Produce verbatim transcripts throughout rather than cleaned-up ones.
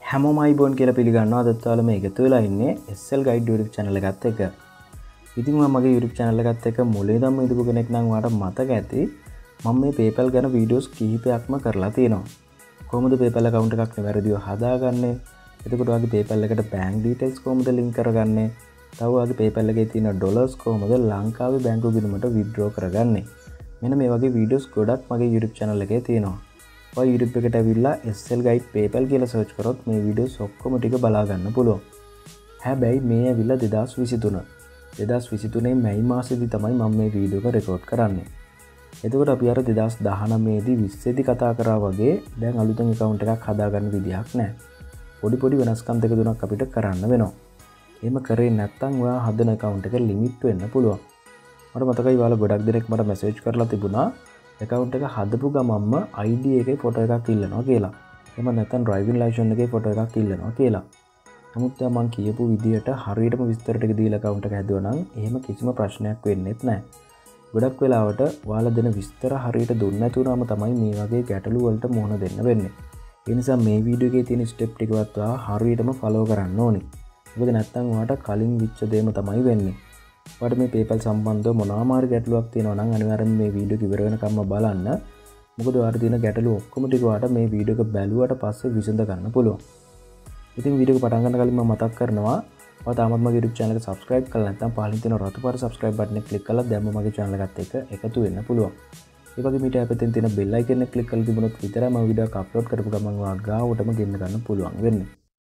හැමෝම අයිබෝන් කියලා පිළිගන්නවා. අදත් ඔයාලා මේ එකතු වෙලා ඉන්නේ S L Guide YouTube channel එකත් එක්ක. ඉතින් මම මගේ YouTube channel එකත් එක්ක මුලින් ඉඳන්ම ඉදපු කෙනෙක් නම් ඔයාලට මතක ඇති මම මේ PayPal ගැන වීඩියෝස් කිහිපයක්ම කරලා තියෙනවා. කොහොමද PayPal account එකක් නිවැරදිව හදාගන්නේ? එතකොට ඔයාගේ PayPal එකට bank details කොහොමද link කරගන්නේ? තව ඔයාගේ PayPal එකේ තියෙන dollars කොහොමද ලංකාවේ බැංකුව ගිණුමට withdraw කරගන්නේ? මෙන්න මේ වගේ වීඩියෝස් ගොඩක් මගේ YouTube channel එකේ තියෙනවා. ඔය YouTube එකට ඇවිල්ලා S L Guide PayPal කියලා search කරොත් මේ වීඩියෝස් ඔක්කොම ටික බලා ගන්න පුළුවන්. හැබැයි මේ ඇවිල්ලා දෙදාස් විසිතුන. දෙදාස් විසිතුනේ මැයි මාසෙදි තමයි මම මේ වීඩියෝ එක රෙකෝඩ් කරන්නේ. එතකොට අපි අර දෙදාස් දහනවය දී විස්ස දී කතා කරා වගේ දැන් අලුතෙන් account එකක් හදාගන්න විදිහක් නැහැ. පොඩි පොඩි වෙනස්කම් දෙක තුනක් අපිට කරන්න වෙනවා. එහෙම කරේ නැත්නම් ඔයා හදන account එක limit වෙන්න පුළුවන්. මට මතකයි ඔයාලා ගොඩක් දෙනෙක් මට message කරලා තිබුණා account එක හදපු ගමන්ම I D එකේ ෆොටෝ එකක් ඉල්ලනවා කියලා. එහෙම නැත්නම් driving license එකේ ෆොටෝ එකක් ඉල්ලනවා කියලා. නමුත් මම කියපු විදිහට හරියටම විස්තර ටික දීලා account එක හැදුවා නම් එහෙම කිසිම ප්‍රශ්නයක් වෙන්නේත් නැහැ. ගොඩක් වෙලාවට ඔයාලා දෙන විස්තර හරියට දුන්නේ නැතුනම තමයි මේ වගේ ගැටලු වලට මුහුණ දෙන්න වෙන්නේ. ඒ නිසා මේ වීඩියෝ එකේ තියෙන ස්ටෙප් ටිකවත් ඔයා හරියටම ෆලෝ කරන්න ඕනේ. මොකද නැත්නම් ඔයාට කලින් විච්ච දෙයම තමයි වෙන්නේ. ඔයාලට මේ PayPal සම්බන්ධව මොනවාම හරි ගැටලුවක් තියෙනවා නම් අනිවාර්යෙන්ම මේ වීඩියෝ එක ඉවර වෙනකම්ම බලන්න. මොකද ඔයාලට තියෙන ගැටලු ඔක්කොම ටික ඔයාලට මේ වීඩියෝ එක බැලුවට පස්සේ විසඳ ගන්න පුළුවන්. ඉතින් වීඩියෝ එක පටන් ගන්න කලින් මම මතක් කරනවා ඔයා තාමත් මගේ YouTube channel එක subscribe කරලා නැත්නම් පහලින් තියෙන රතු පාට subscribe button එක click කරලා දැම්ම මගේ channel එකත් එක්ක එකතු වෙන්න පුළුවන්. ඒ වගේම ඊට අපිටින් තියෙන bell icon එක click කරලා තිබුණොත් විතරයි මම වීඩියෝ එක upload කරපු ගමන් ඔයා ගාවටම ගෙන්න ගන්න පුළුවන් වෙන්නේ.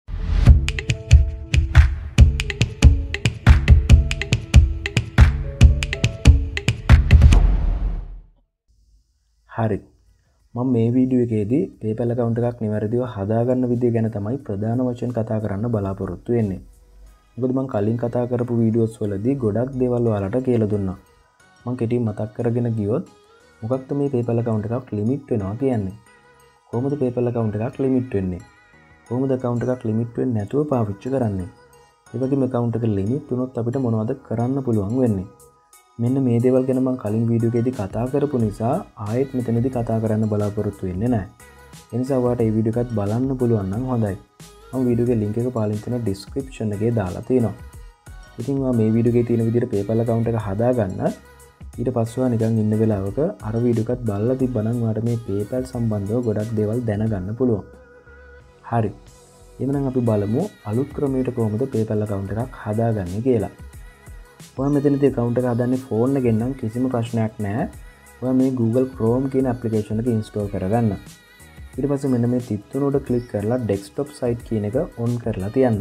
හරි. මම මේ වීඩියෝ එකේදී PayPal account එකක් නිවැරදිව හදාගන්න විදිය ගැන තමයි ප්‍රධාන වශයෙන් කතා කරන්න බලාපොරොත්තු වෙන්නේ. මොකද මම කලින් කතා කරපු වීඩියෝස් වලදී ගොඩක් දේවල් ඔයාලට කියලා දුන්නා. මම කෙටියෙන් මතක් කරගෙන ගියොත් මොකක්ද මේ PayPal account එකක් limit වෙනවා කියන්නේ? කොහොමද PayPal account එකක් limit වෙන්නේ? කොහොමද account එකක් limit වෙන්නේ නැතුව පාවිච්චි කරන්නේ? ඒ වගේම account එක limit වුණොත් අපිට මොනවද කරන්න පුළුවන් වෙන්නේ? මෙන්න මේ දේවල් ගැන මම කලින් වීඩියෝ එකේදී කතා කරපු නිසා ආයෙත් මෙතනදී කතා කරන්න බලාපොරොත්තු වෙන්නේ නැහැ. ඒ නිසා ඔයාලට මේ වීඩියෝ එකත් බලන්න පුළුවන් නම් හොඳයි. මම වීඩියෝ එකේ link එක පාලින් තියෙන description එකේ දාලා තියෙනවා. ඉතින් ඔයා මේ වීඩියෝ එකේ තියෙන විදිහට PayPal account එක හදාගන්න ඊට පස්සේ ඔයා නිකන් ඉන්න වෙලාවක අර වීඩියෝ එකත් බලලා තිබ්බනම් ඔයාලට මේ PayPal සම්බන්ධව ගොඩක් දේවල් දැනගන්න පුළුවන්. හරි. එහෙනම් අපි බලමු අලුත් ක්‍රමයකට කොහොමද PayPal account එකක් හදාගන්නේ කියලා. ඔයා මෙතනදී account එක හදන්නේ phone එකෙන් නම් කිසිම ප්‍රශ්නයක් නැහැ. ඔයා මේ Google Chrome කියන application එක install කරගන්න. ඊට පස්සේ මෙන්න මේ තිත්තුන උඩ click කරලා desktop site කියන එක on කරලා තියන්න.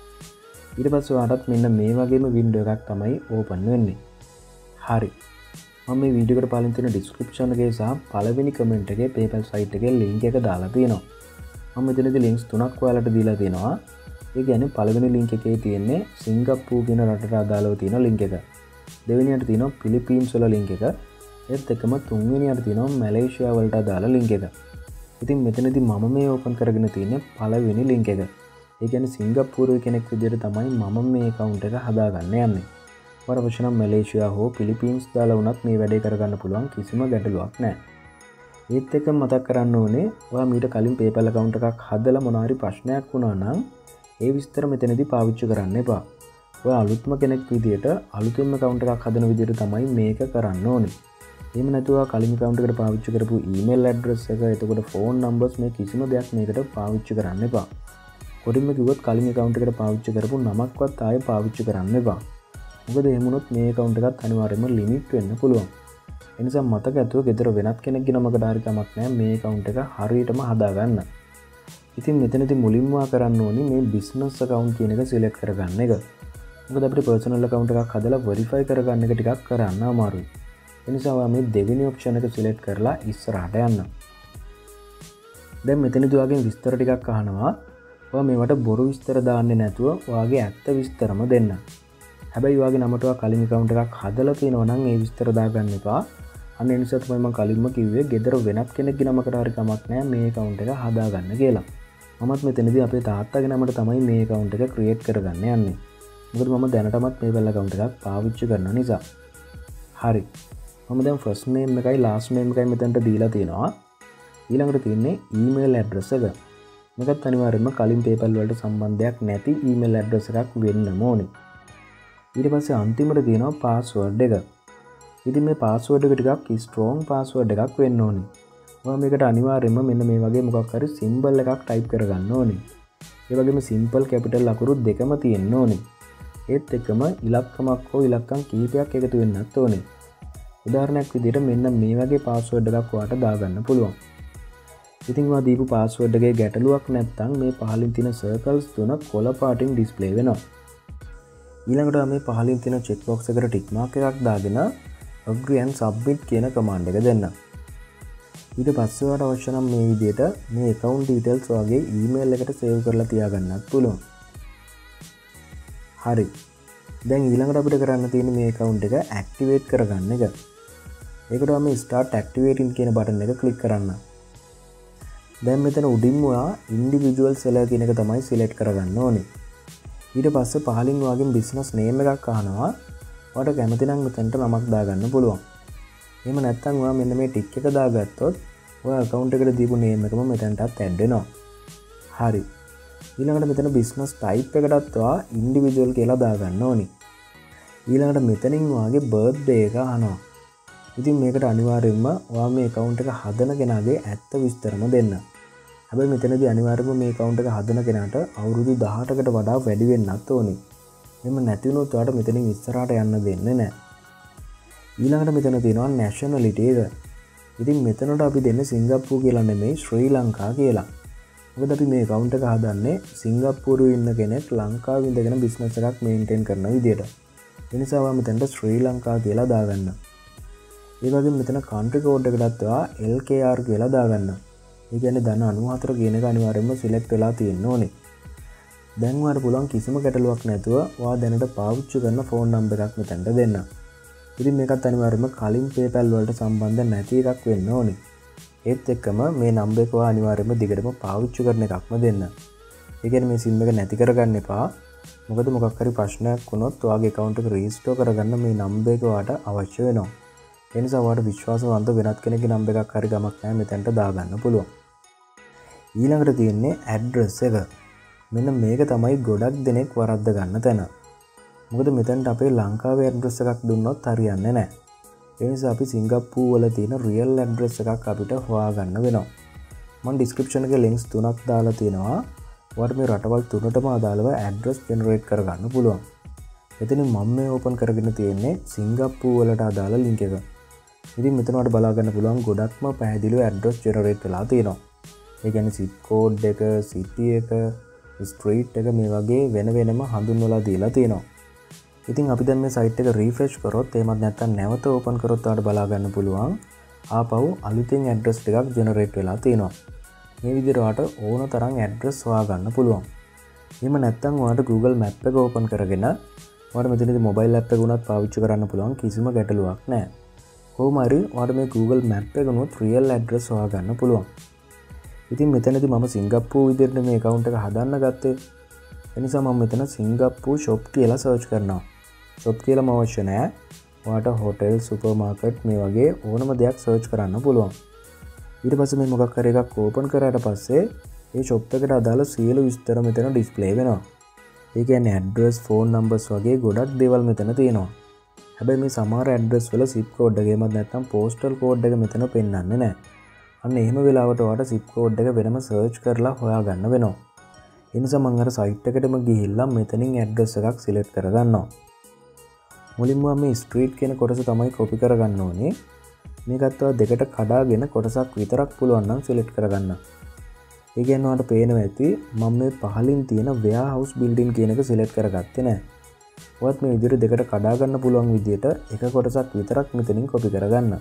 ඊට පස්සේ ඔයාලට මෙන්න මේ වගේම window එකක් තමයි open වෙන්නේ. හරි. මම මේ වීඩියෝ එකට පාලින් තියෙන description එකේ සහ පළවෙනි comment එකේ PayPal site එකේ link එක දාලා තියෙනවා. මම මෙතනදී links තුනක් ඔයාලට දීලා තියෙනවා. ඒ කියන්නේ පළවෙනි link එකේ තියෙන්නේ සිංගප්පූර් කියන රටට අදාළව තියෙන link එක. දෙවෙනියට තියෙනවා පිලිපීන්ස් වල link එක. ඒත් එක්කම තුන්වෙනියට තියෙනවා මැලේසියා වලට අදාළ link එක. ඉතින් මෙතනදී මම මේ open කරගෙන තියෙන්නේ පළවෙනි link එක. ඒ කියන්නේ සිංගප්පූරුවේ කෙනෙක් විදිහට තමයි මම මේ account එක හදාගන්න යන්නේ. ඔයාලා අවශ්‍ය නම් මැලේසියා හෝ පිලිපීන්ස් දාලා වුණත් මේ වැඩේ කරගන්න පුළුවන් කිසිම ගැටලුවක් නැහැ. ඒත් එක්ක මතක් කරන්න ඕනේ ඔයා මීට කලින් PayPal account එකක් හදලා මොනවා හරි ප්‍රශ්නයක් වුණා නම් ඒ විස්තර මෙතනදී පාවිච්චි කරන්න එපා. ඔය අලුත්ම කෙනෙක් විදියට අලුතෙන්ම account එකක් හදන විදියට තමයි මේක කරන්න ඕනේ. එහෙම නැතුව කලින් account එකට පාවිච්චි කරපු email address එක, එතකොට phone numbers මේ කිසිම දෙයක් මේකට පාවිච්චි කරන්න එපා. කොටින්ම කිව්වොත් කලින් account එකට පාවිච්චි කරපු නමක්වත් ආයෙ පාවිච්චි කරන්න එපා. මොකද එහෙම වුණොත් මේ account එකත් අනිවාර්යයෙන්ම limit වෙන්න පුළුවන්. ඒ නිසා මතක ඇතුව ගෙදර වෙනත් කෙනෙක්ගේ නමකට හරි කමක් නැහැ මේ account එක හරියටම හදාගන්න. ඉතින් මෙතනදී මුලින්ම කරන්න ඕනේ මේ business account කියන එක select කරගන්න එක. මොකද අපිට personal account එකක් හදලා verify කරගන්න එක ටිකක් කරන්න අමාරුයි. ඒ නිසා ඔයා මේ දෙවෙනි option එක select කරලා ඉස්සරහට යන්න. දැන් මෙතනදී ඔයාගෙන් විස්තර ටිකක් අහනවා. ඔයා මේවට බොරු විස්තර දාන්නේ නැතුව ඔයාගේ ඇත්ත විස්තරම දෙන්න. හැබැයි ඔයාගේ නමට ඔයා කලින් account එකක් හදලා තියෙනවා නම් ඒ විස්තර දාගන්න එපා. අන්න ඒ නිසා තමයි මම කලින්ම කිව්වේ ගෙදර වෙනත් කෙනෙක්ගේ නමකට හරි කමක් නැහැ මේ account එක හදාගන්න කියලා. මමත් මෙතනදී අපේ තාත්තගේ නමට තමයි මේ account එක create කරගන්න යන්නේ. මොකද මම දැනටමත් PayPal account එකක් පාවිච්චි කරන නිසා. හරි. මම දැන් first name එකයි last name එකයි මෙතනට දීලා තියෙනවා. ඊළඟට තියෙන්නේ email address එක. මේකත් අනිවාර්යයෙන්ම කලින් PayPal වලට සම්බන්ධයක් නැති email address එකක් වෙන්නම ඕනේ. ඊට පස්සේ අන්තිමට තියෙනවා password එක. ඉතින් මේ password එක ටිකක් strong password එකක් වෙන්න ඕනේ. ඔයා මේකට අනිවාර්යයෙන්ම මෙන්න මේ වගේ මොකක් හරි symbol එකක් type කරගන්න ඕනේ. ඒ වගේම simple capital අකුරු දෙකම තියෙන්න ඕනේ. ඒත් එක්කම ඉලක්කමක් හෝ ඉලක්කම් කිහිපයක් එකතු වෙන්නත් ඕනේ. උදාහරණයක් විදිහට මෙන්න මේ වගේ password එකක් ඔයාට දාගන්න පුළුවන්. ඉතින් ඔයා දීපු password එකේ ගැටලුවක් නැත්නම් මේ පහලින් තියෙන circles තුන කොළ පාටින් display වෙනවා. ඊළඟට මේ පහලින් තියෙන check box එකට tick mark එකක් දාගෙන agree and submit කියන command එක දෙන්න. ඊට පස්සේ ඔයාට අවශ්‍ය නම් මේ විදිහට මේ account details වගේ email එකට save කරලා තියාගන්නත් පුළුවන්. හරි. දැන් ඊළඟට අපිට කරන්න තියෙන්නේ මේ account එක activate කරගන්න එක. ඒකට මේ start activating කියන button එක click කරන්න. දැන් මෙතන උඩින්ම ඔයා individual seller කියන එක තමයි select කරගන්න ඕනේ. ඊට පස්සේ පහලින් ඔයාගෙන් business name එකක් අහනවා. ඔයාට කැමති නම් මෙතනට නමක් දාගන්න පුළුවන්. එහෙම නැත්නම් ඔයා මෙන්න මේ ටික් එක දාගත්තොත් ඔයා account එකට දීපු name එකම මෙතනටත් add වෙනවා. හරි. ඊළඟට මෙතන business type එකටත් ඔයා individual කියලා දාගන්න ඕනි. ඊළඟට මෙතනින් ඔයාගේ birthday එක අහනවා. ඉතින් මේකට අනිවාර්යයෙන්ම ඔයා මේ account එක හදන කෙනාගේ ඇත්ත විස්තරම දෙන්න. හැබැයි මෙතනදී අනිවාර්යයෙන්ම මේ account එක හදන කෙනාට අවුරුදු දහඅටකට වඩා වැඩි වෙන්නත් ඕනි. එහෙම නැති වුණොත් ඔයාට මෙතනින් ඉස්සරහට යන්න දෙන්නේ නැහැ. ඊළඟට මෙතන තියෙනවා nationality එක. ඉතින් මෙතනට අපි දෙන්නේ සිංගප්පූරු කියලා නෙමෙයි ශ්‍රී ලංකා කියලා. මොකද අපි මේ account එක හදන්නේ සිංගප්පූරුවේ ඉන්න කෙනෙක් ලංකාවේ ඉඳගෙන business එකක් maintain කරන විදියට. ඒ නිසා ඔයා මෙතනට ශ්‍රී ලංකා කියලා දාගන්න. ඒ වගේම මෙතන country code එකටත් ඔයා L K R කියලා දාගන්න. ඒ කියන්නේ ධන අනූහතර කියන එක අනිවාර්යයෙන්ම select වෙලා තියෙන්න ඕනේ. දැන් ඔයාලට පුළුවන් කිසිම ගැටලුවක් නැතුව ඔයා දැනට පාවිච්චි කරන phone number එකක් මෙතනට දෙන්න. ඉතින් මේකත් අනිවාර්යයෙන්ම කලින් PayPal වලට සම්බන්ධ නැති එකක් වෙන්න ඕනේ. ඒත් එක්කම මේ නම්බර් එක ඔයා අනිවාර්යයෙන්ම දිගටම පාවිච්චි කරන එකක්ම දෙන්න. ඒ කියන්නේ මේ SIM එක නැති කරගන්න එපා. මොකද මොකක් හරි ප්‍රශ්නයක් වුණොත් ඔයාගේ account එක restore කරගන්න මේ නම්බර් එක ඔයාට අවශ්‍ය වෙනවා. ඒ නිසා ඔයාට විශ්වාසවන්ත වෙනත් කෙනෙක්ගේ නම්බර් එකක් හරි ගමක් නැහැ මෙතනට දාගන්න පුළුවන්. ඊළඟට තියෙන්නේ address එක. මෙන්න මේක තමයි ගොඩක් දෙනෙක් වරද්ද ගන්න තැන. මොකද මෙතනට අපේ ලංකාවේ address එකක් දුන්නොත් හරියන්නේ නැහැ. ඒ නිසා අපි සිංගප්පූරු වල තියෙන real address එකක් අපිට හොයාගන්න වෙනවා. මම description එකේ links තුනක් දාලා තියෙනවා. ඔයාලට මේ රටවල් තුනටම අදාළව address generate කරගන්න පුළුවන්. එතනින් මම මේ open කරගෙන තියෙන්නේ සිංගප්පූරු වලට අදාළ link එක. ඉතින් මෙතන ඔයාලට බලා ගන්න පුළුවන් ගොඩක්ම පැහැදිලිව address generate වෙලා තියෙනවා. ඒ කියන්නේ zip code එක, city එක, street එක මේ වගේ වෙන වෙනම හඳුන්වලා දීලා තියෙනවා. ඉතින් අපි දැන් මේ site එක refresh කරොත් එහෙමත් නැත්නම් නැවත open කරොත් ඔයාලට බලා ගන්න පුළුවන් ආපහු අලුතෙන් address ටිකක් generate වෙලා තියෙනවා. මේ විදිහට ඔයාලට ඕන තරම් address හොයාගන්න පුළුවන්. එහෙම නැත්නම් ඔයාලට Google Map එක open කරගෙන ඔයාලට මෙතනදී mobile app එක උනත් පාවිච්චි කරන්න පුළුවන් කිසිම ගැටලුවක් නැහැ. කොහොම හරි ඔයාලට මේ Google Map එක උනොත් real address හොයාගන්න පුළුවන්. ඉතින් මෙතනදී මම සිංගප්පූරු විදිහට මේ account එක හදන්න ගත්තේ. ඒ නිසා මම මෙතන සිංගප්පූරු shop කියලා search කරනවා. shop කියලාම අවශ්‍ය නැහැ. ඔයාට hotel, supermarket මේ වගේ ඕනම දෙයක් search කරන්න පුළුවන්. ඊට පස්සේ මේ මොකක් හරි එකක් open කරාට පස්සේ ඒ shop එකට අදාළ සියලු විස්තර මෙතන display වෙනවා. ඒ කියන්නේ address, phone numbers වගේ ගොඩක් දේවල් මෙතන තියෙනවා. හැබැයි මේ සමහර address වල zip code එක එහෙමත් නැත්නම් postal code එක මෙතන පෙන්වන්නේ නැහැ. අන්න එහෙම වෙලාවට ඔයාට zip code එක වෙනම search කරලා හොයාගන්න වෙනවා. ඒ නිසා මම අර site එකටම ගිහිල්ලා මෙතනින් address එකක් select කරගන්නවා. මුලින්ම මේ street කියන කොටස තමයි copy කරගන්න ඕනේ. මේකත් ඔයා දෙකට කඩාගෙන කොටසක් විතරක් පුළුවන් නම් select කරගන්න. ඒ කියන්නේ ඔයාලට පේනවා ඇති මම මේ පහලින් තියෙන warehouse building කියන එක select කරගත්තේ නැහැ. ඔයත් මේ විදිහට දෙකට කඩා ගන්න පුළුවන් විදිහට එක කොටසක් විතරක් මෙතනින් copy කරගන්න.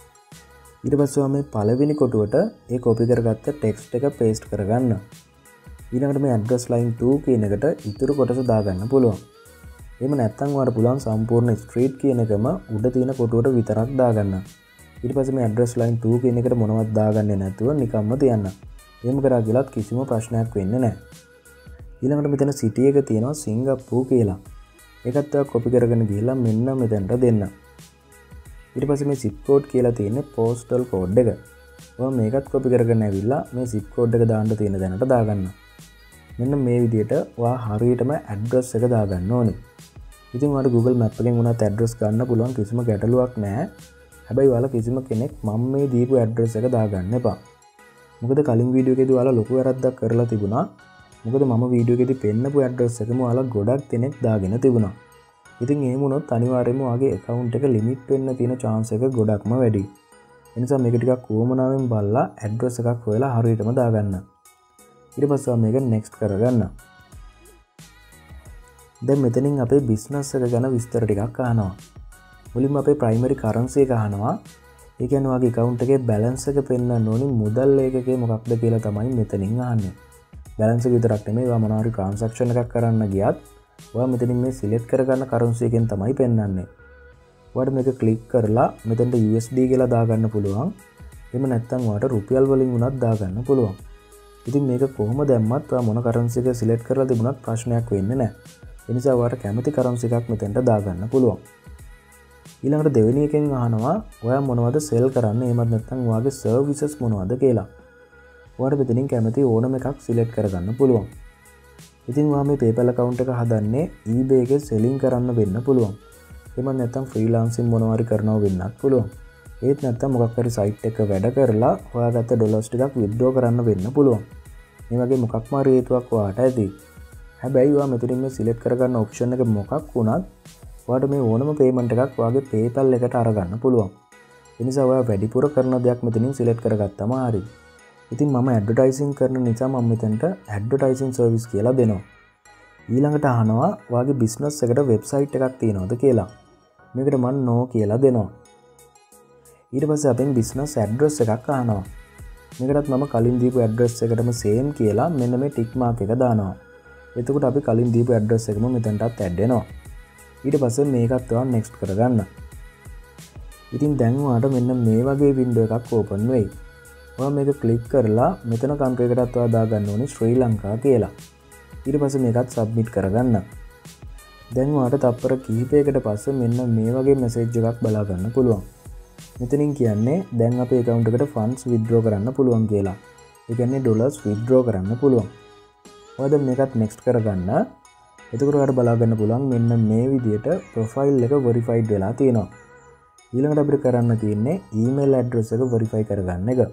ඊට පස්සේ මේ පළවෙනි කොටුවට ඒ copy කරගත්ත text එක paste කරගන්න. ඊළඟට මේ address line two කියන එකට ඉතුරු කොටස දාගන්න පුළුවන්. එහෙම නැත්නම් ඔයාලට පුළුවන් සම්පූර්ණ street කියන එකම උඩ තියෙන කොටුවට විතරක් දාගන්න. ඊට පස්සේ මේ address line two කියන එකට මොනවත් දාගන්නේ නැතුව නිකම්ම තියන්න. එහෙම කරා කියලාත් කිසිම ප්‍රශ්නයක් වෙන්නේ නැහැ. ඊළඟට මෙතන city එක තියෙනවා සිංගප්පූරු කියලා. ඒකත් ඔයා copy කරගෙන ගිහලා මෙන්න මෙතනට දෙන්න. ඊට පස්සේ මේ zip code කියලා තියෙන්නේ postal code එක. ඔයා මේකත් කොපි කරගෙන ඇවිල්ලා මේ zip code එක දාන්න තියෙන දැනට දාගන්න. මෙන්න මේ විදිහට ඔයා හරියටම address එක දාගන්න ඕනේ. ඉතින් ඔයාලට Google Map එකෙන් උනත් address ගන්න පුළුවන් කිසිම ගැටලුවක් නැහැ. හැබැයි ඔයාලා කිසිම කෙනෙක් මම මේ දීපු address එක දාගන්න එපා. මොකද කලින් වීඩියෝ එකේදී ඔයාලා ලොකු වැරද්දක් කරලා තිබුණා. මොකද මම වීඩියෝ එකේදී පෙන්නපු address එකම ඔයාලා ගොඩක් දෙනෙක් දාගෙන තිබුණා. ඉතින් එහෙම වුණොත් අනිවාර්යයෙන්ම ඔයාගේ account එක limit වෙන්න තියෙන chance එක ගොඩක්ම වැඩි. ඒ නිසා මේක ටිකක් උවමනාවෙන් බලලා address එකක් හොයලා හරියටම දාගන්න. ඊට පස්සේ මේක next කරගන්න. දැන් මෙතනින් අපේ business එක ගැන විස්තර ටිකක් අහනවා. මුලින්ම අපේ primary currency එක අහනවා. ඒ කියන්නේ ඔයාගේ account එකේ balance එක පෙන්වන්න ඕනි මුදල් ඒකකේ මොකක්ද කියලා තමයි මෙතනින් අහන්නේ. balance එක විතරක් නෙමෙයි ඔයා මොනවා හරි transaction එකක් කරන්න ගියත් ඔයා මෙතනින් මේ select කරගන්න currency එකෙන් තමයි පෙන්වන්නේ. ඔයාට මේක click කරලා මෙතනට U S D කියලා දාගන්න පුළුවන්. එහෙම නැත්නම් ඔයාට රුපියල් වලින් උනත් දාගන්න පුළුවන්. ඉතින් මේක කොහොම දැම්මත් ඔයා මොන currency එක select කරලා තිබුණත් ප්‍රශ්නයක් වෙන්නේ නැහැ. ඒ නිසා ඔයාට කැමති currency එකක් මෙතනට දාගන්න පුළුවන්. ඊළඟට දෙවෙනි එකෙන් අහනවා ඔයා මොනවද sell කරන්නේ එහෙමත් නැත්නම් ඔයාගේ services මොනවද කියලා. ඔයාට මෙතනින් කැමති ඕනම එකක් select කරගන්න පුළුවන්. ඉතින් ඔයා මේ PayPal account එක හදන්නේ eBay එකේ selling කරන්න වෙන්න පුළුවන්. එහෙමත් නැත්නම් freelancing මොනවා හරි කරනවා වෙන්නත් පුළුවන්. ඒත් නැත්නම් මොකක් හරි site එක වැඩ කරලා හොයාගත්ත dollars ටිකක් withdraw කරන්න වෙන්න පුළුවන්. මේ වගේ මොකක්ම හරි හේතුවක් ඔයාට ඇති. හැබැයි ඔයා මෙතනින් මේ select කරගන්න option එක මොකක් වුණත් ඔයාට මේ ඕනම payment එකක් ඔයාගේ PayPal එකට අරගන්න පුළුවන්. ඒ නිසා ඔයා වැඩිපුර කරන දෙයක් මෙතනින් select කරගත්තම හරි. ඉතින් මම ඇඩ්වර්ටයිසින් කරන නිසා මම මෙතනට ඇඩ්වර්ටයිසින් සර්විස් කියලා දෙනවා. ඊළඟට අහනවා ඔයාගේ බිස්නස් එකට වෙබ්සයිට් එකක් තියෙනවද කියලා. මේකට මම no කියලා දෙනවා. ඊට පස්සේ අපෙන් බිස්නස් ඇඩ්‍රස් එකක් අහනවා. මේකටත් මම කලින් දීපු ඇඩ්‍රස් එකටම same කියලා මෙන්න මේ ටික් මාක් එක දානවා. එතකොට අපි කලින් දීපු ඇඩ්‍රස් එකම මෙතනටත් ඇඩ් වෙනවා. ඊට පස්සේ මේකත් ඔයා next කරගන්න. ඉතින් දැන් ඔයාට මෙන්න මේ වගේ window එකක් open වෙයි. ඔයා මේක click කරලා මෙතන country එකටත් ඔයා දාගන්න ඕනේ ශ්‍රී ලංකා කියලා. ඊට පස්සේ මේකත් submit කරගන්න. දැන් ඔයාට තප්පර කිහිපයකට පස්සේ මෙන්න මේ වගේ message එකක් බලා ගන්න පුළුවන්. මෙතනින් කියන්නේ දැන් අපේ account එකට funds withdraw කරන්න පුළුවන් කියලා. ඒ කියන්නේ dollars withdraw කරන්න පුළුවන්. ඔයාද මේකත් next කරගන්න. එතකොට ඔයාලට බලා ගන්න පුළුවන් මෙන්න මේ විදිහට profile එක verified වෙලා තියෙනවා. ඊළඟට අපිට කරන්න තියෙන්නේ email address එක verify කරගන්න එක.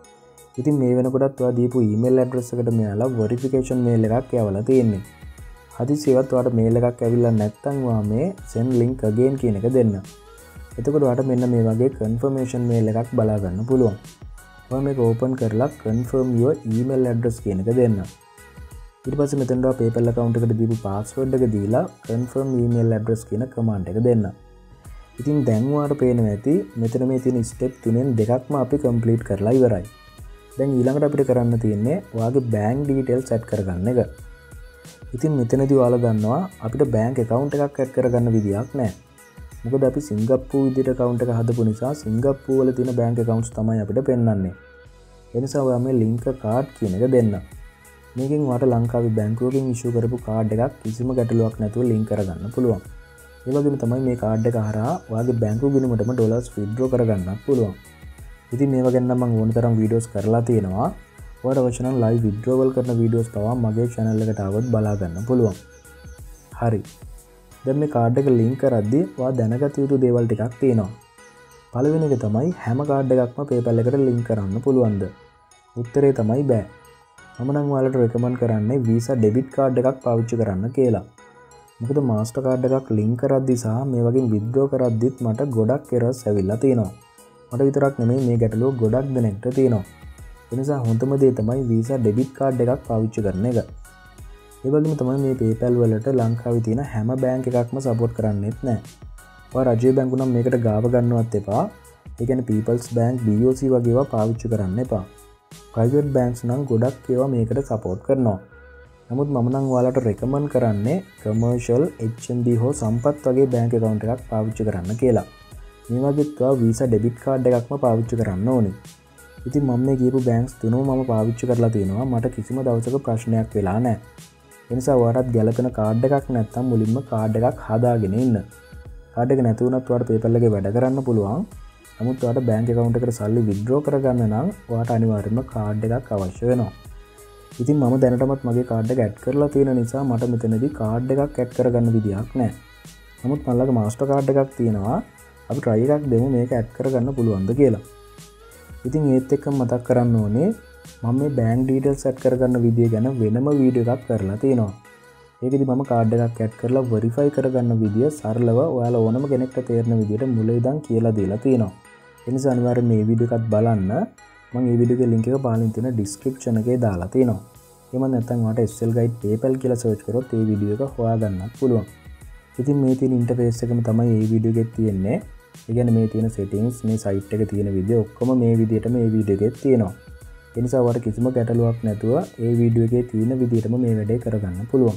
ඉතින් මේ වෙනකොටත් ඔයා දීපු email address එකට මෙයාලා verification mail එකක් යවලා තියෙන්නේ. හදිසියවත් ඔයාට mail එකක් ඇවිල්ලා නැත්නම් ඔයා මේ send link again කියන එක දෙන්න. එතකොට ඔයාට මෙන්න මේ වගේ confirmation mail එකක් බලා ගන්න පුළුවන්. ඔයා මේක open කරලා confirm your email address කියන එක දෙන්න. ඊට පස්සේ මෙතනට PayPal account එකට දීපු password එක දීලා confirm email address කියන command එක දෙන්න. ඉතින් දැන් ඔයාලට පේනවා ඇති මෙතන මේ තියෙන step තුනෙන් දෙකක්ම අපි complete කරලා ඉවරයි. දැන් ඊළඟට අපිට කරන්න තියෙන්නේ ඔයාගේ bank details add කරගන්න එක. ඉතින් මෙතනදී ඔයාලා දන්නවා අපිට bank account එකක් add කරගන්න විදියක් නැහැ. මොකද අපි සිංගප්පූරු විදිහට account එක හදපු නිසා සිංගප්පූරු වල තියෙන bank accounts තමයි අපිට පෙන්වන්නේ. ඒ නිසා ඔයා මේ link card කියන එක දෙන්න. මේකෙන් ඔයාට ලංකාවේ බැංකුවකින් issue කරපු card එකක් කිසිම ගැටලුවක් නැතුව link කරගන්න පුළුවන්. ඒ වගේම තමයි මේ card එක හරහා ඔයාගේ බැංකුව ගිණුමටම dollars withdraw කරගන්නත් පුළුවන්. ඉතින් මේවා ගැන නම් මම ඕන තරම් videos කරලා තියෙනවා. ඔයාලට අවශ්‍ය නම් live withdrawal කරන videos පවා මගේ channel එකට આવොත් බලා ගන්න පුළුවන්. හරි. දැන් මේ card එක link කරද්දී ඔයා දැනගත යුතු දේවල් ටිකක් තියෙනවා. පළවෙනි එක තමයි හැම card එකක්ම PayPal එකට link කරන්න පුළුවන්ද? උත්තරේ තමයි බෑ. මම නම් ඔයාලට recommend කරන්නේ Visa debit card එකක් පාවිච්චි කරන්න කියලා. මොකද master card එකක් link කරද්දී සහ මේ වගේ withdraw කරද්දිත් මට ගොඩක් errors ඇවිල්ලා තියෙනවා. මට විතරක් නෙමෙයි මේ ගැටලුව ගොඩක් දෙනෙක්ට තියෙනවා. ඒ නිසා හොඳම දේ තමයි Visa debit card එකක් පාවිච්චි කරන එක. ඒ වගේම තමයි මේ PayPal වලට ලංකාවේ තියෙන හැම බැංක් එකක්ම support කරන්නේත් නැහැ. ඔයා රජයේ බැංකු නම් මේකට ගාව ගන්නවත් එපා. ඒ කියන්නේ People's Bank, B O C වගේ ඒවා පාවිච්චි කරන්න එපා. private banks නම් ගොඩක් ඒවා මේකට support කරනවා. නමුත් මම නම් ඔයාලට recommend කරන්නේ commercial, H M B හෝ සම්පත් වගේ bank account එකක් පාවිච්චි කරන්න කියලා. මේ වගේත් ඔයා Visa debit card එකක්ම පාවිච්චි කරන්න ඕනේ. ඉතින් මම මේ කියපු banks තුනම මම පාවිච්චි කරලා තියෙනවා. මට කිසිම දවසක ප්‍රශ්නයක් වෙලා නැහැ. ඒ නිසා ඔයාලට ගැලපෙන card එකක් නැත්නම් මුලින්ම card එකක් හදාගෙන ඉන්න. card එක නැති වුණත් ඔයාලට PayPal එකේ වැඩ කරන්න පුළුවන්. නමුත් ඔයාලට බැංක් account එකට සල්ලි withdraw කරගන්න නම් ඔයාලට අනිවාර්යයෙන්ම card එකක් අවශ්‍ය වෙනවා. ඉතින් මම දැනටමත් මගේ card එක add කරලා තියෙන නිසා මට මෙතනදී card එකක් add කරගන්න විදියක් නැහැ. නමුත් මම ළඟ master card එකක් තියෙනවා. අපි try එකක් දෙමු මේක add කරගන්න පුළුවන්ද කියලා. ඉතින් ඒත් එක්ක මතක් කරන්න ඕනේ මම මේ bank details add කරගන්න විදිය ගැන වෙනම වීඩියෝ එකක් කරලා තියෙනවා. ඒකෙදි මම card එකක් add කරලා verify කරගන්න විදිය සරලව ඔයාලා ඕනම කෙනෙක්ට තේරෙන විදියට මුල ඉඳන් කියලා දීලා තියෙනවා. ඒ නිසා අනිවාර්යෙන් මේ වීඩියෝ එකත් බලන්න. මම මේ වීඩියෝ එකේ link එක පහලින් තියෙන description එකේ දාලා තියෙනවා. එහෙම නැත්නම් ඔයාලට Excel guide PayPal කියලා search කරොත් මේ වීඩියෝ එක හොයාගන්නත් පුළුවන්. ඉතින් මේ තියෙන interface එකම තමයි මේ වීඩියෝ එකේ තියෙන්නේ. ඒ කියන්නේ මේ තියෙන settings මේ site එකේ තියෙන විදිය ඔක්කොම මේ විදියටම මේ වීඩියෝ එකේ තියෙනවා. ඒ නිසා ඔයාලට කිසිම ගැටලුවක් නැතුව මේ වීඩියෝ එකේ තියෙන විදියටම මේ වැඩේ කරගන්න පුළුවන්.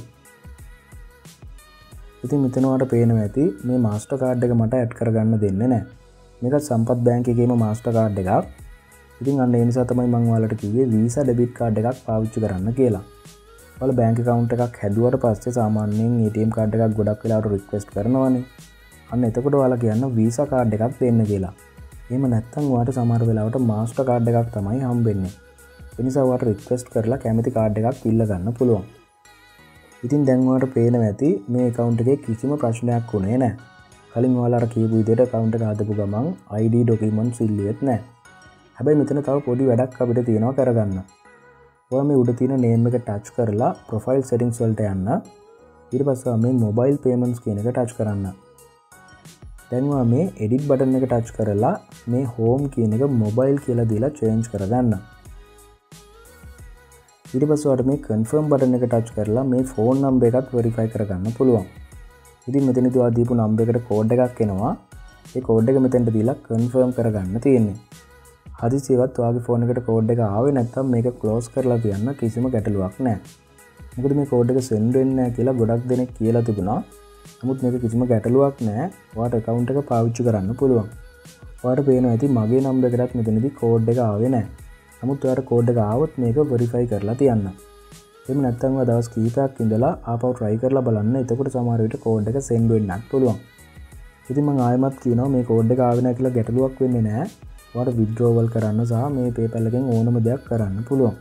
ඉතින් මෙතන ඔයාලට පේනවා ඇති මේ master card එක මට add කරගන්න දෙන්නේ නැහැ. මේක සම්පත් බැංක් එකේම master card එකක්. ඉතින් අන්න ඒ නිසා තමයි මම ඔයාලට කිව්වේ Visa debit card එකක් පාවිච්චි කරන්න කියලා. ඔයාලා බැංක් account එකක් හැදුවට පස්සේ සාමාන්‍යයෙන් A T M card එකක් ගොඩක් වෙලාවට request කරනවානේ. අන්න එතකොට ඔයාලා කියන්න Visa card එකක් දෙන්න කියලා. එහෙම නැත්නම් ඔයාලට සමහර වෙලාවට master card එකක් තමයි හම්බෙන්නේ. ඒ නිසා ඔයාලට request කරලා කැමති card එකක් ඉල්ල ගන්න පුළුවන්. ඉතින් දැන් ඔයාලට පේනවා ඇති මේ account එකේ කිසිම ප්‍රශ්නයක් වුණේ නැහැ. කලින් ඔයාලා කියපු විදිහට account එක හදපු ගමන් I D documents ඉල්ලුවෙත් නැහැ. හැබැයි මෙතන තව පොඩි වැඩක් අපිට තියෙනවා කරගන්න. ඔයා මේ උඩ තියෙන name එක touch කරලා profile settings වලට යන්න. ඊට පස්සේ මේ mobile payments කියන එක touch කරන්න. දැන් ඔයා මේ edit button එක touch කරලා මේ home කියන එක mobile කියලා දීලා change කරගන්න. ඊට පස්සේ ඔයාලට මේ confirm button එක touch කරලා මේ phone number එකත් verify කරගන්න පුළුවන්. ඉතින් මෙතනදී ඔයා දීපු number එකට code එකක් එනවා. ඒ code එක මෙතෙන්ට දීලා confirm කරගන්න තියෙන්නේ. හදිසියවත් ඔයාගේ ෆෝන් එකට කෝඩ් එක ආවේ නැත්නම් මේක ක්ලෝස් කරලා තියන්න කිසිම ගැටලුවක් නැහැ. මොකද මේ කෝඩ් එක සෙන්ඩ් වෙන්නේ නැහැ කියලා ගොඩක් දෙනෙක් කියලා තිබුණා. නමුත් මේක කිසිම ගැටලුවක් නැහැ. ඔයාට account එක පාවිච්චි කරන්න පුළුවන්. ඔයාට පේනවා ඇති මගේ නම්බර් එකටත් මෙතනදී කෝඩ් එක ආවේ නැහැ. නමුත් ඔයාට කෝඩ් එක ආවොත් මේක verify කරලා තියන්න. එහෙම නැත්නම් ඔයා දවස් කීපයක් ඉඳලා ආපහු try කරලා බලන්න. එතකොට සමහර විට කෝඩ් එක send වෙන්නත් පුළුවන්. ඉතින් මම ආයෙමත් කියනවා මේ කෝඩ් එක ආවේ නැහැ කියලා ගැටලුවක් වෙන්නේ නැහැ. ඔයාලට withdrawal කරන්න සහ මේ PayPal එකෙන් ඕනම දෙයක් කරන්න පුළුවන්.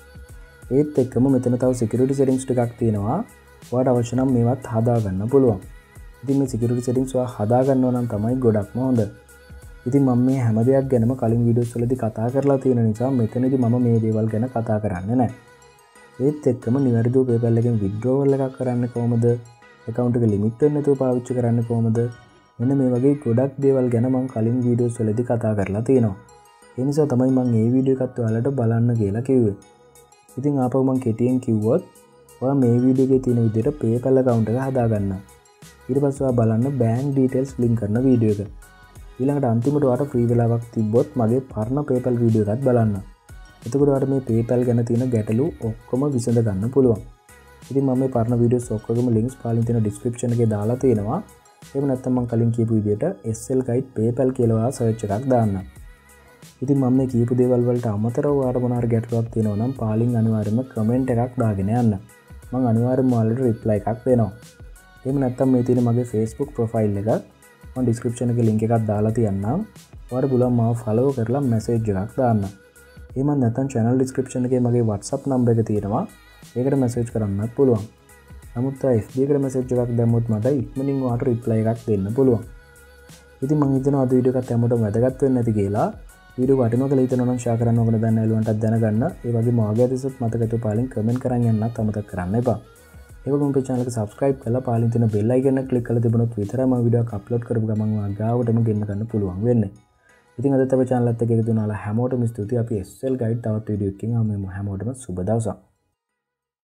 ඒත් එක්කම මෙතන තව security settings ටිකක් තියෙනවා. ඔයාලට අවශ්‍ය නම් මේවත් හදා ගන්න පුළුවන්. ඉතින් මේ security settings ඔයා හදා ගන්නවා නම් තමයි ගොඩක්ම හොඳ. ඉතින් මම මේ හැම දෙයක් ගැනම කලින් වීඩියෝස් වලදී කතා කරලා තියෙන නිසා මෙතනදී මම මේ දේවල් ගැන කතා කරන්නේ නැහැ. ඒත් එක්කම නිවැරදිව PayPal එකෙන් withdrawal එකක් කරන්න කොහොමද? account එක limit වෙන්න නැතුව පාවිච්චි කරන්න කොහොමද? මෙන්න මේ වගේ ගොඩක් දේවල් ගැන මම කලින් වීඩියෝස් වලදී කතා කරලා තියෙනවා. ඒ නිසා තමයි මම මේ වීඩියෝ එකත් ඔයාලට බලන්න කියලා කිව්වේ. ඉතින් ආපහු මම කෙටියෙන් කිව්වොත් ඔයා මේ වීඩියෝ එකේ තියෙන විදිහට PayPal account එක හදාගන්න. ඊට පස්සේ ඔයා බලන්න bank details link කරන වීඩියෝ එක. ඊළඟට අන්තිමට ඔයාට ෆ්‍රී වෙලාවක් තිබ්බොත් මගේ පරණ PayPal වීඩියෝ එකත් බලන්න. එතකොට ඔයාට මේ PayPal ගැන තියෙන ගැටලු ඔක්කොම විසඳ ගන්න පුළුවන්. ඉතින් මම මේ පරණ වීඩියෝස් ඔක්කොගම links පහලින් තියෙන description එකේ දාලා තියෙනවා. එහෙම නැත්නම් මම කලින් කියපු විදිහට Excel guide PayPal කියලා ඔයා search එකක් දාන්න. ඉතින් මම මේ කියපු දේවල් වලට අමතරව ඔයාලට මොන හරි ගැටලුවක් තියෙනවා නම් පහලින් අනිවාර්යයෙන්ම comment එකක් දාගෙන යන්න. මම අනිවාර්යයෙන්ම ඔයාලට reply එකක් දෙනවා. එහෙම නැත්නම් මේ තියෙන මගේ Facebook profile එක මම description එකේ link එකක් දාලා තියන්නම්. ඔයාලට පුළුවන් මාව follow කරලා message එකක් දාන්න. එහෙම නැත්නම් channel description එකේ මගේ WhatsApp number එක තියෙනවා. ඒකට message කරන්නත් පුළුවන්. නමුත් F B එකට message එකක් දැම්මොත් මට ඉක්මනින් ඔයාලට reply එකක් දෙන්න පුළුවන්. ඉතින් මම හිතනවා අද වීඩියෝ එකත් හැමෝටම වැදගත් වෙන්න ඇති කියලා. වීඩියෝ වටිනවා කියලා හිතනවා නම් share කරන්න ඕකද දැන් ඇලුවන්ටත් දැනගන්න. ඒ වගේම ආගය දෙසත් මතකතු පාලින් comment කරන් යන්නත් අමතක කරන්න එපා. ඒ වගේම අපේ channel එක subscribe කරලා පාලින් තියෙන bell icon එක click කරලා තිබුණොත් විතරයි මම වීඩියෝ එක upload කරපු ගමන් ඔයාගාවටම ගෙන්න ගන්න පුළුවන් වෙන්නේ. ඉතින් අදත් අපේ channel එකත් එක්ක එකතු වුණාලා හැමෝටම ස්තුතියි. අපි Excel guide තවත් වීඩියෝ එකකින් ආවෙමු. හැමෝටම සුබ දවසක්.